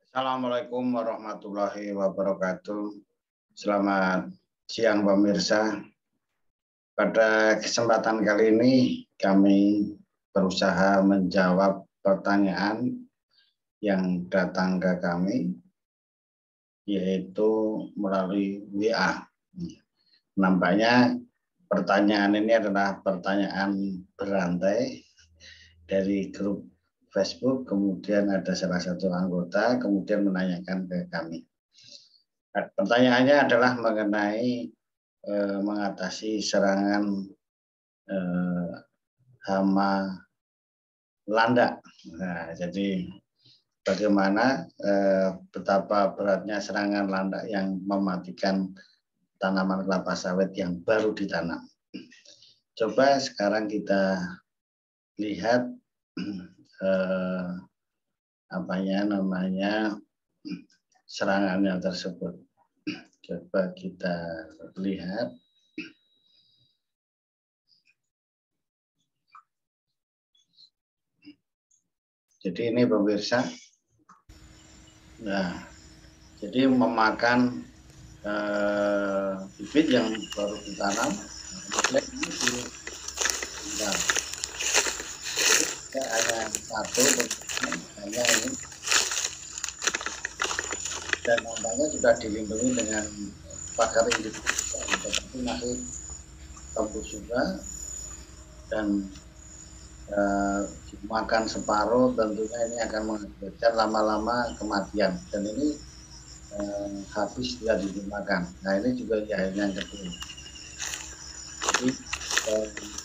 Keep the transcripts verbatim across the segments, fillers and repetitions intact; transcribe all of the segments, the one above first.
Assalamualaikum warahmatullahi wabarakatuh. Selamat siang pemirsa. Pada kesempatan kali ini kami berusaha menjawab pertanyaan yang datang ke kami, yaitu melalui W A. Nampaknya pertanyaan ini adalah pertanyaan berantai dari grup Facebook, kemudian ada salah satu anggota kemudian menanyakan ke kami. Pertanyaannya adalah mengenai eh, mengatasi serangan eh, hama landak. Nah, jadi bagaimana eh, betapa beratnya serangan landak yang mematikan tanaman kelapa sawit yang baru ditanam. Coba sekarang kita lihat eh, apanya namanya serangannya tersebut. Coba kita lihat. Jadi ini pemirsa. Nah, jadi memakan eh, bibit yang baru ditanam. Nah, ini di, nah, jadi hanya satu, hanya ini. Dan nampaknya sudah dilindungi dengan pagar individu, tetapi masih tembus juga dan eh, dimakan separuh, tentunya ini akan mengakibatkan lama-lama kematian, dan ini eh, habis tidak dimakan. Nah, ini juga ya yang kedua. Jadi eh,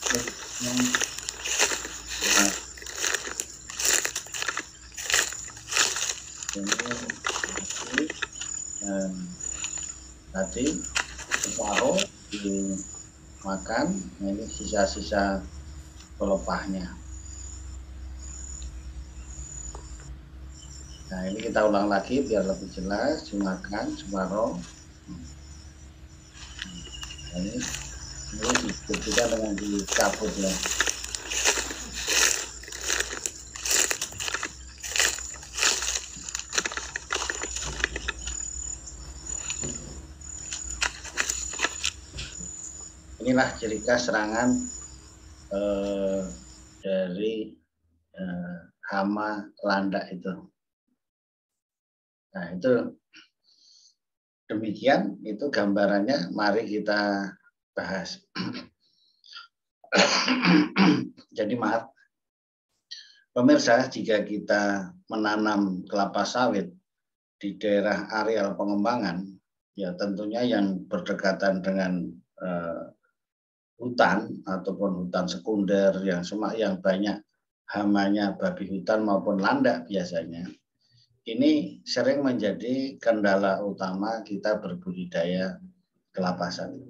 ini eh, tadi separuh dimakan. Nah, ini sisa-sisa pelepahnya. Nah, ini kita ulang lagi biar lebih jelas. Dimakan separuh. Nah, ini ini dibuktikan dengan dicabut ya. Inilah ciri khas serangan eh, dari eh, hama landak itu. Nah, itu demikian, itu gambarannya. Mari kita bahas. Jadi maaf, pemirsa, jika kita menanam kelapa sawit di daerah areal pengembangan, ya tentunya yang berdekatan dengan eh, hutan ataupun hutan sekunder yang semak yang banyak hamanya babi hutan maupun landak biasanya, ini sering menjadi kendala utama kita berbudidaya kelapa sawit.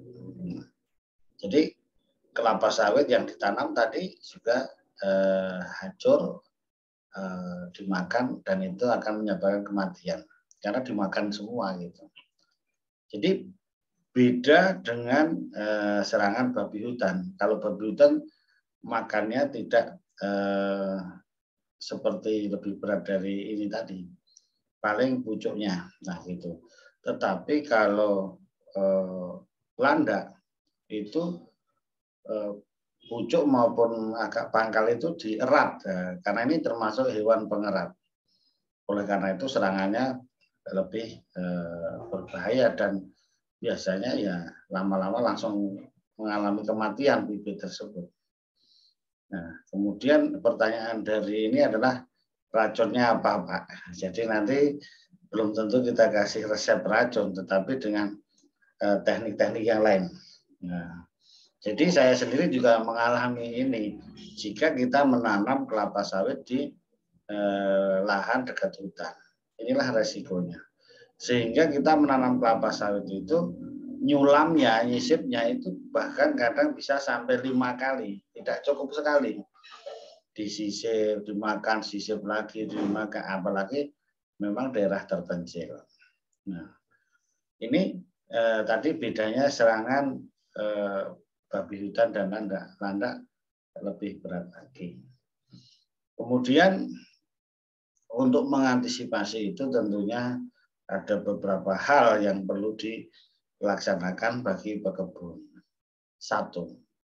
Jadi kelapa sawit yang ditanam tadi juga eh, hancur, eh, dimakan, dan itu akan menyebabkan kematian karena dimakan semua gitu. Jadi beda dengan eh, serangan babi hutan. Kalau babi hutan makannya tidak eh, seperti lebih berat dari ini tadi, paling pucuknya. Nah gitu. Tetapi kalau eh, landak itu eh, pucuk maupun agak pangkal itu dierat, eh, karena ini termasuk hewan pengerat. Oleh karena itu serangannya lebih eh, berbahaya dan biasanya ya lama-lama langsung mengalami kematian bibit tersebut. Nah, kemudian pertanyaan dari ini adalah racunnya apa, Pak? Jadi nanti belum tentu kita kasih resep racun, tetapi dengan teknik-teknik eh, yang lain. Nah, jadi saya sendiri juga mengalami ini. Jika kita menanam kelapa sawit di eh, lahan dekat hutan, inilah resikonya. Sehingga kita menanam kelapa sawit itu nyulamnya, nyisipnya itu bahkan kadang bisa sampai lima kali, tidak cukup sekali. Disisip, dimakan, sisip lagi, dimakan, apalagi memang daerah terpencil. Nah, ini eh, tadi bedanya serangan eh, babi hutan dan landak. Landak lebih berat lagi. Kemudian untuk mengantisipasi itu tentunya ada beberapa hal yang perlu dilaksanakan bagi pekebun. Satu,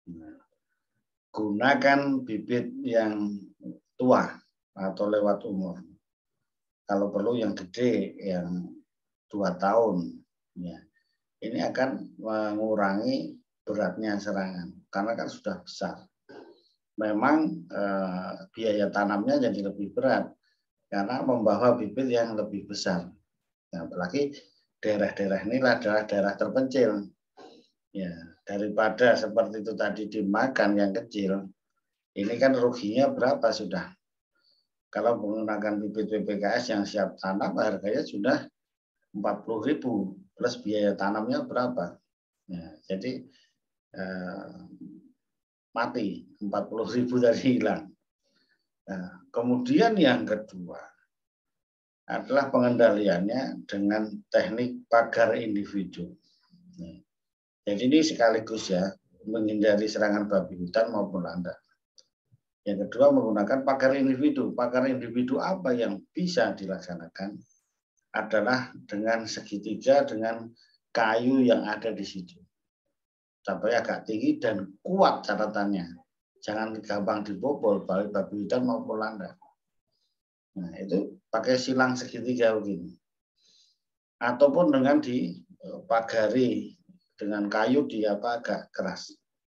gunakan bibit yang tua atau lewat umur. Kalau perlu yang gede, yang dua tahun. Ya. Ini akan mengurangi beratnya serangan, karena kan sudah besar. Memang eh, biaya tanamnya jadi lebih berat, karena membawa bibit yang lebih besar. Nah, apalagi daerah-daerah ini adalah daerah terpencil. Ya, daripada seperti itu tadi dimakan yang kecil, ini kan ruginya berapa sudah? Kalau menggunakan bibit P P K S yang siap tanam, harganya sudah empat puluh ribu plus biaya tanamnya berapa? Ya, jadi eh, mati empat puluh ribu tadi hilang. Nah, kemudian yang kedua adalah pengendaliannya dengan teknik pagar individu. Nah, jadi ini sekaligus ya menghindari serangan babi hutan maupun landak. Yang kedua menggunakan pagar individu. Pagar individu apa yang bisa dilaksanakan adalah dengan segitiga dengan kayu yang ada di situ. Sampai agak tinggi dan kuat catatannya. Jangan gampang dibobol baik babi hutan maupun landak. Nah, itu pakai silang segitiga begini. Ataupun dengan dipagari dengan kayu di apa agak keras.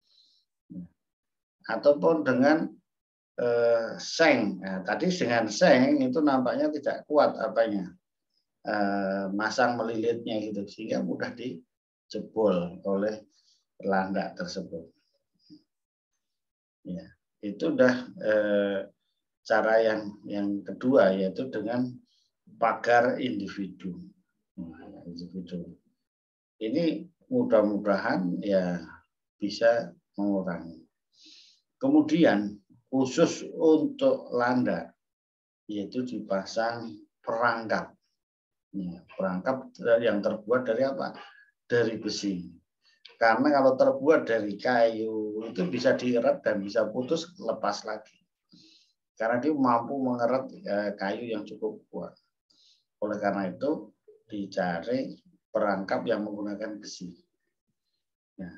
Ataupun dengan eh, seng. Nah, tadi dengan seng itu nampaknya tidak kuat apanya. Eh, masang melilitnya gitu sehingga mudah dijebol oleh landak tersebut. Ya, itu udah eh, cara yang yang kedua yaitu dengan pagar individu. Nah, individu. Ini mudah-mudahan ya bisa mengurangi. Kemudian khusus untuk landak yaitu dipasang perangkap. Ya, perangkap yang terbuat dari apa? Dari besi. Karena kalau terbuat dari kayu itu bisa diikat dan bisa putus lepas lagi. Karena dia mampu mengerat kayu yang cukup kuat. Oleh karena itu dicari perangkap yang menggunakan besi. Nah,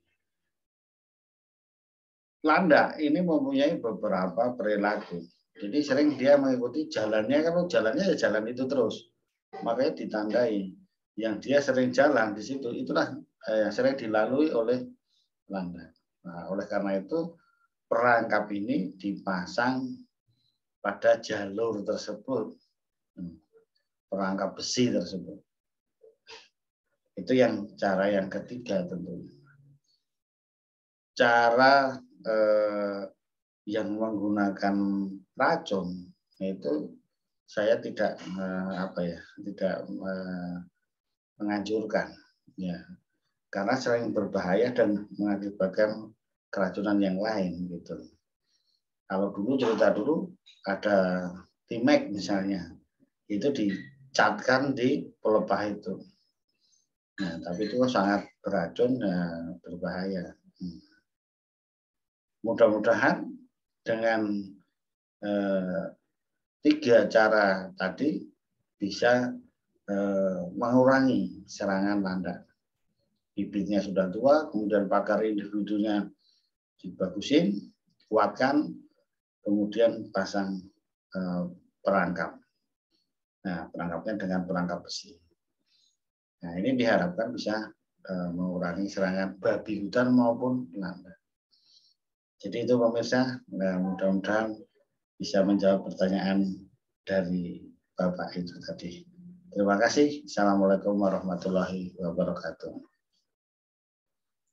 landak ini mempunyai beberapa perilaku. Jadi sering dia mengikuti jalannya, kalau jalannya ya jalan itu terus. Makanya ditandai yang dia sering jalan di situ, itulah yang sering dilalui oleh landak. Nah, oleh karena itu perangkap ini dipasang pada jalur tersebut, perangkap besi tersebut. Itu yang cara yang ketiga tentunya. Cara eh, yang menggunakan racun itu saya tidak eh, apa ya, tidak eh, menganjurkan, ya, karena sering berbahaya dan mengakibatkan keracunan yang lain gitu. Kalau dulu cerita dulu ada Timek misalnya, itu dicatkan di pelepah itu. Nah, tapi itu sangat beracun dan berbahaya. Hmm. Mudah-mudahan dengan eh, tiga cara tadi bisa eh, mengurangi serangan landak. Bibitnya sudah tua, kemudian pagar individunya dibagusin, kuatkan, kemudian pasang eh, perangkap. Nah, perangkapnya dengan perangkap besi. Nah, ini diharapkan bisa uh, mengurangi serangan babi hutan maupun landak. Jadi itu pemirsa, nah, mudah-mudahan bisa menjawab pertanyaan dari Bapak itu tadi. Terima kasih. Assalamualaikum warahmatullahi wabarakatuh.